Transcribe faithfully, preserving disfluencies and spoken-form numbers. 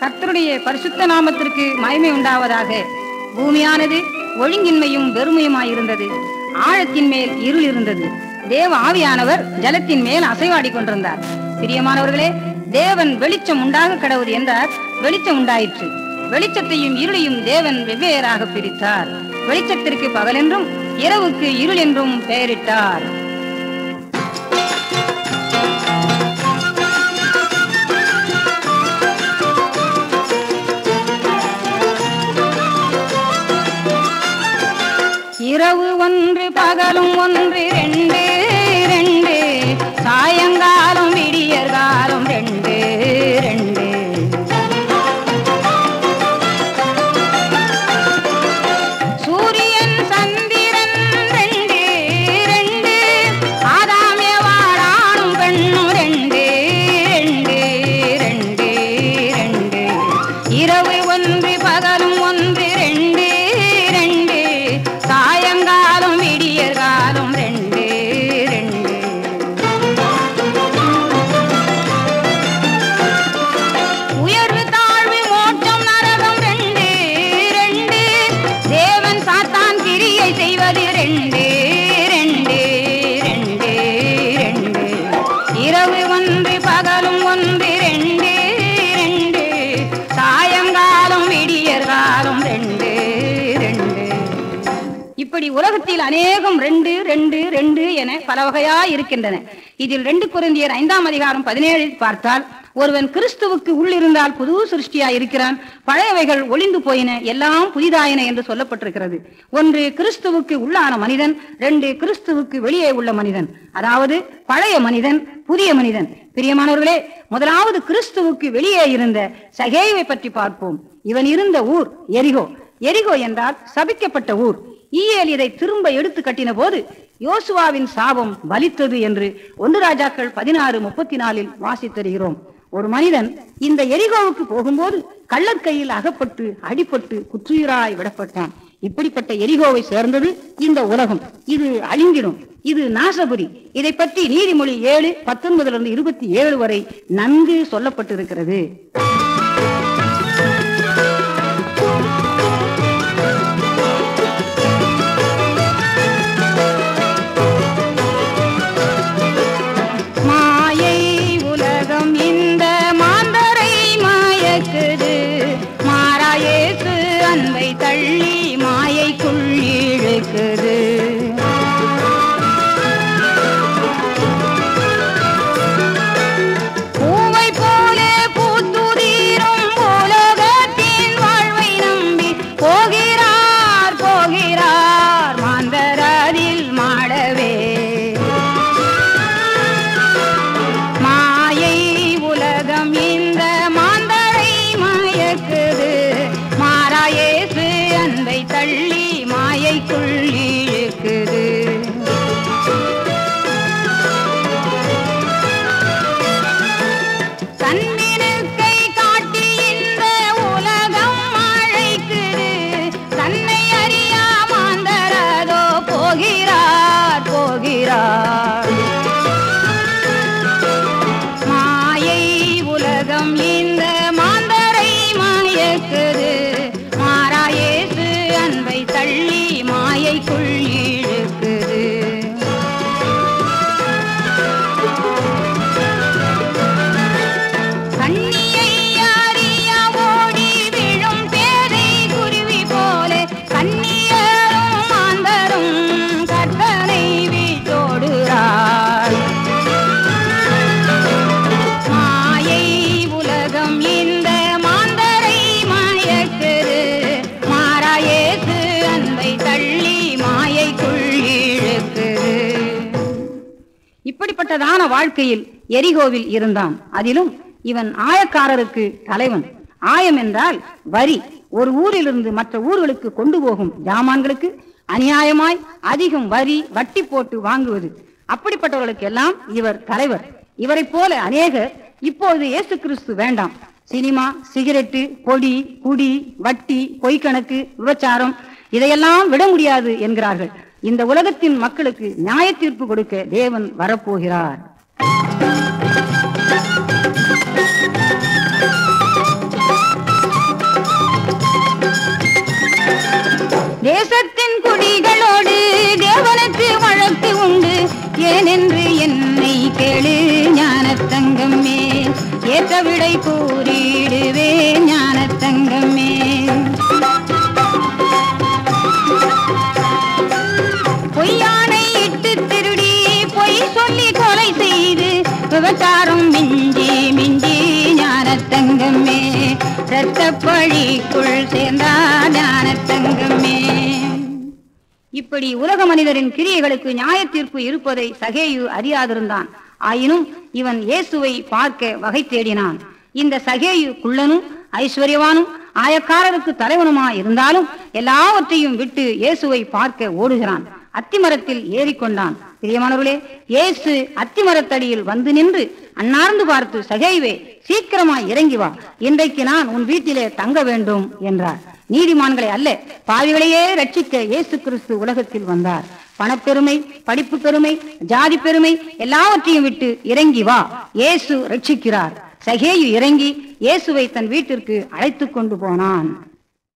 கர்த்தருடைய பரிசுத்த நாமத்திற்கு மகிமை உண்டாவதாக. பூமியானது ஒழுங்கின்மையும் வெறுமையுமாயிருந்தது. ஆழத்தின் மேல் இருள் இருந்தது. தேவ ஆவியானவர் ஜலத்தின் மேல் அசைவாடி கொண்டிருந்தார். பிரியமானவர்களே, தேவன் வெளிச்சம் உண்டாக கடவுது என்றார். வெளிச்சம் உண்டாயிற்று. வெளிச்சத்தையும் இருளையும் தேவன் வெவ்வேறாக பிரித்தார். வெளிச்சத்திற்கு பகல் என்றும் இரவுக்கு இருள் என்றும் பெயரிட்டார். இரவு ஒன்று பகலும் ஒன்று ரெண்டு ரெண்டு, சாயங்காலம் விடியற் காலம் ரெண்டு ரெண்டு. சூரியன் சந்திரன் ரெண்டு ரெண்டு, ஆதாம் ஏவாளானும் பெண்ணும் ரெண்டு ரெண்டு ரெண்டு ரெண்டு. இரவு ஒன்று பகலும் ஒன்று ரெண்டு ரெண்டு, சாயங்காலம் விடியற் காலம் ரெண்டு ரெண்டு. உயர்வு தாழ்வு மோட்சம் நரகம் ரெண்டு ரெண்டு, தேவன் சாத்தான் கிரியை செய்வது ரெண்டு ரெண்டு ரெண்டு ரெண்டு. இரவு ஒன்று பகலும் ஒன்று ரெண்டு ரெண்டு, சாயங்காலம் விடியற் காலம் ரெண்டு ரெண்டு. இப்படி உலகத்தில் அநேகம் ரெண்டு ரெண்டு ரெண்டு என பல வகையா இருக்கின்றன. இதில் ரெண்டு கொரிந்தியர் ஐந்தாம் அதிகாரம் பதினேழில் பார்த்தால், ஒருவன் கிறிஸ்துவுக்கு உள்ளிருந்தால் புது சிருஷ்டியா இருக்கிறான், பழையவைகள் ஒளிந்து போயின, எல்லாம் புதிதாயின என்று சொல்லப்பட்டிருக்கிறது. ஒன்று கிறிஸ்துவுக்கு உள்ளான மனிதன், ரெண்டு கிறிஸ்துவுக்கு வெளியே உள்ள மனிதன், அதாவது பழைய மனிதன் புதிய மனிதன். பிரியமானவர்களே, முதலாவது கிறிஸ்துவுக்கு வெளியே இருந்த சகேயுவை பற்றி பார்ப்போம். இவன் இருந்த ஊர் எரிகோ. எரிகோ என்றால் சபிக்கப்பட்ட ஊர். ஈயேல் இதை திரும்ப எடுத்து கட்டின போது யோசுவாவின் சாபம் பலித்தது என்று ஒன்று ராஜாக்கள் பதினாறு முப்பத்தி நாலில் வாசித்தருகிறோம். ஒரு மனிதன் இந்த எரிகோவுக்கு போகும்போது கள்ளர் கையில் அகப்பட்டு அடிபட்டு குற்றுயிராய் விடப்பட்டான். இப்படிப்பட்ட எரிகோவை சேர்ந்தது இந்த உலகம். இது அழிந்திடும், இது நாசபுரி. இதை பற்றி நீதிமொழி ஏழு பத்தொன்பதுல இருந்து இருபத்தி ஏழு வரை நன்கு சொல்லப்பட்டிருக்கிறது. அன்பை தள்ளி மாயைக்குள் இழுக்குது. பூவை போல பூத்துதீரும் உலகத்தின் வாழ்வை நம்பி போகிறார் போகிறார் மாந்தரதில் மாடவே. மாயை உலகம் இந்த மாந்தரை மாயக்குது, மாறாயேசு அன்பை தள்ளி மாயைக்குள் இழுக்குது. தன்னினுக்கை காட்டி இந்த உலகம் அழைக்குது, தன்னை அறியா மாந்தரதோ போகிறார் போகிறார். மாயை உலகம் இந்த மாந்தரை மாயக்குது, மாறாயேசு அன்பை தள்ளி மாயைக்குள் இழுக்குது. கண்ணியை அறியா ஓடி விழும் பேதை குருவி போல, கண்ணியரும் மாந்தரும் கர்த்தனை வீட்டோடுறார். மாயை உலகம் இந்த மாந்தரை மாயக்குது, மாறாயேசு அன்பை தள்ளி மாயைக்குள் இழுக்குது. இப்படிப்பட்டதான வாழ்க்கையில் எரிகோவில் இருந்தான். அதிலும் இவன் ஆயக்காரருக்கு தலைவன். ஆயம் என்றால் வரி. ஒரு ஊரிலிருந்து மற்ற ஊர்களுக்கு கொண்டு போகும் ஜாமான்களுக்கு அநியாயமாய் அதிகம் வரி வட்டி போட்டு வாங்குவது. அப்படிப்பட்டவர்களுக்கு எல்லாம் இவர் தலைவர். இவரை போல அநேகர் இப்போது இயேசு கிறிஸ்து வேண்டாம், சினிமா, சிகரெட்டு, பொடி, குடி, வட்டி, பொய்க்கணக்கு, விபச்சாரம் இதையெல்லாம் விட முடியாது என்கிறார்கள். இந்த உலகத்தின் மக்களுக்கு நியாய தீர்ப்பு கொடுக்க தேவன் வரப்போகிறார். விடை கூறிடுவே ஞான தங்கமே. பொய்யானை இட்டு திருடி பொய் சொல்லி கொலை செய்து விபச்சாரம் மிஞ்சி மிஞ்சி ஞான தங்கமே. இரத்த பழிக்குள் சேர்ந்தார் ஞான தங்கமே. இப்படி உலக மனிதரின் கிரியைகளுக்கு நியாய தீர்ப்பு இருப்பதை சகேயு அறியாதிருந்தான். ஆயினும் இவன் இயேசுவை பார்க்க வகை தேடினான். இந்த சகேயு குள்ளனும் ஐஸ்வர்யவானும் ஆயக்காரருக்கு தலைவனுமா இருந்தாலும் எல்லாவற்றையும் விட்டு இயேசுவை பார்க்க ஓடுகிறான். அத்திமரத்தில் ஏறிக்கொண்டான். பிரியமானவர்களே, இயேசு அத்திமரத்தடியில் வந்து நின்று அன்னார்ந்து பார்த்து, சகேயுவே, சீக்கிரமாய் இறங்கி வா, இன்றைக்கு நான் உன் வீட்டிலே தங்க வேண்டும் என்றார். நீதிமான்களை அல்ல, பாவிகளையே ரட்சிக்க இயேசு கிறிஸ்து உலகத்தில் வந்தார். பணப்பெருமை, படிப்பு பெருமை, ஜாதி பெருமை எல்லாவற்றையும் விட்டு இறங்கி வா, இயேசு ரட்சிக்கிறார். சகேயு இறங்கி இயேசுவை தன் வீட்டிற்கு அழைத்து கொண்டு போனான்.